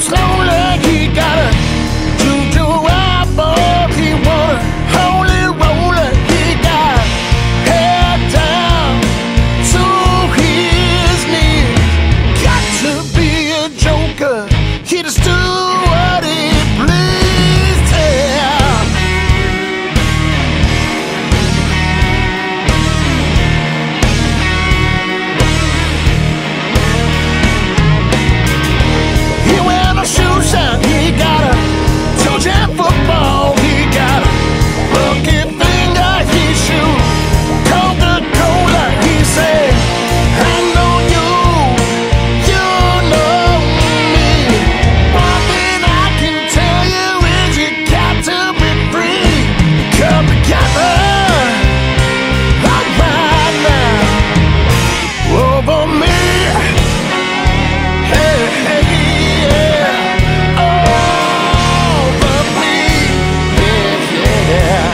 slowly. He got a juju eyeball. He wanna holy roller. He got head down to his knees. Got to be a joker. He just do what he pleased. Yeah. He wear no shoes and he got a toe-jam football. He got a bucket finger. He shoot Coca-Cola. He say, I know you, you know me. One thing I can tell you is you got to be free. Come together, right now, over me. Hey, hey, yeah, over me. Yeah, yeah.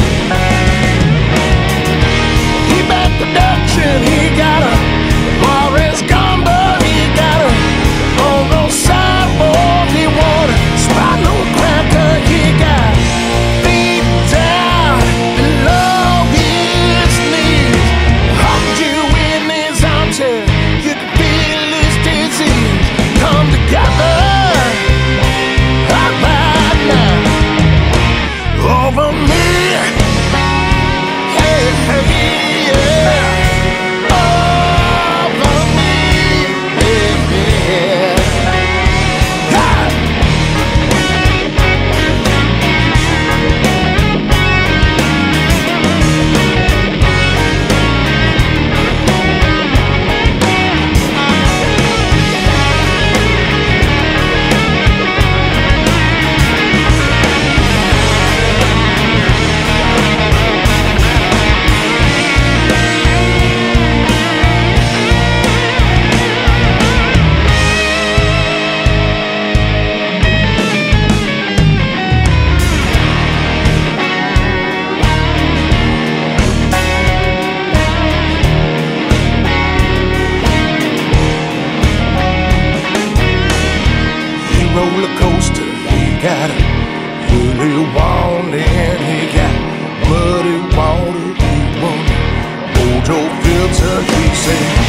He back production. He got a Morris Gumbo. He got a on those sidewalks. He want a spinal cracker. He got feet down below his knees. Hold you in his armchair. You can feel his disease. Come together, right now, over me. Hey, hey, yeah, over me. Yeah, yeah. Ha! He roller coaster, he got a Willy Wonka, and he got muddy water. He won mojo filter. He said,